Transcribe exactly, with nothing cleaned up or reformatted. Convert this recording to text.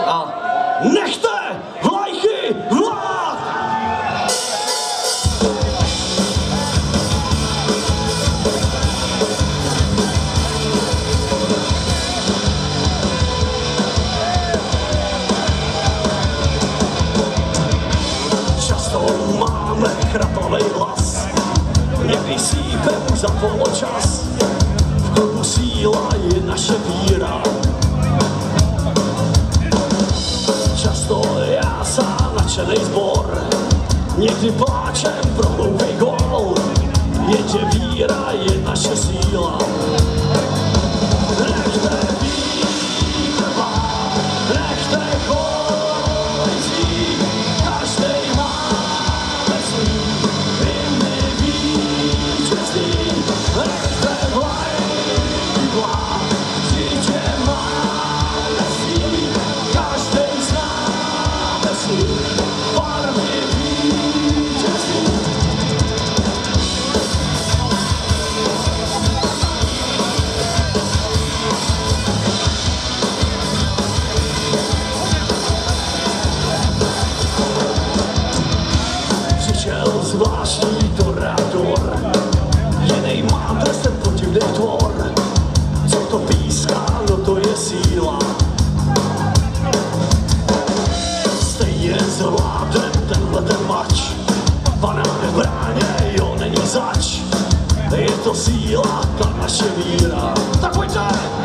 A nechte vlajky vlád! Často máme chrapavej hlas, někdy sípe už za poločas. V klubu síla je naše víra. Často já sám nadšenej sbor, někdy pláčem pro hloupej gól, jenže víra je naše síla. Nechte vítr vlád, nechte kolizí, každej máme svý, hymny vítězství. Nechte vlajky vlád, žitě máme svý, každej známe svý, barvy vítězství. Přišel zvláštní toreador, jinej má trestem podivnej tvor. Co to píská, no to je síla. Stejně zvládem tenhle ten mač, banán v bráně, jo, není zač. Je to síla, ta naše víra. Tak pojďte!